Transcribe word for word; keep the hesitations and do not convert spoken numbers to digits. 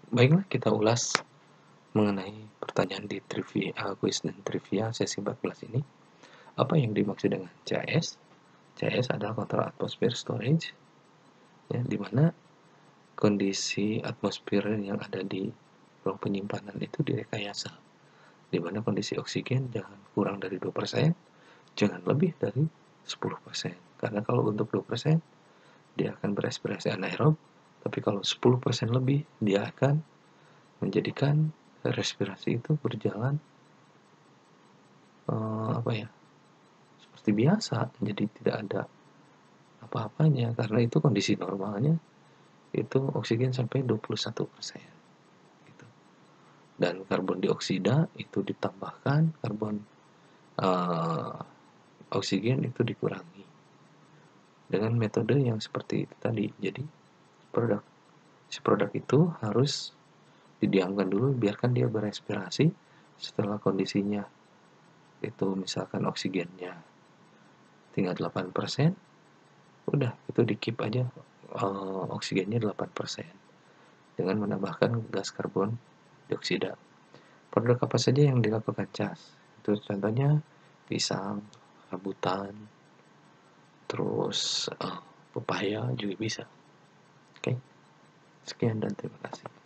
Baiklah, kita ulas mengenai pertanyaan di trivia, kuis dan trivia sesi empat belas ini. Apa yang dimaksud dengan C A S? C A S adalah Control Atmosphere Storage, ya, di mana kondisi atmosfer yang ada di ruang penyimpanan itu direkayasa, di mana kondisi oksigen jangan kurang dari dua persen, jangan lebih dari sepuluh persen. Karena kalau untuk dua persen, dia akan berespirasi anaerob, tapi kalau sepuluh persen lebih, dia akan menjadikan respirasi itu berjalan eh, apa ya seperti biasa, jadi tidak ada apa-apanya, karena itu kondisi normalnya itu oksigen sampai dua puluh satu persen gitu. Dan karbon dioksida itu ditambahkan, karbon uh, oksigen itu dikurangi dengan metode yang seperti itu tadi. Jadi produk si produk itu harus didiamkan dulu, biarkan dia berespirasi. Setelah kondisinya itu misalkan oksigennya tinggal delapan persen, udah itu di keep aja uh, oksigennya delapan persen dengan menambahkan gas karbon dioksida. Produk apa saja yang dilakukan cas? Itu contohnya pisang, rambutan, terus uh, pepaya juga bisa. Oke, sekian dan terima kasih.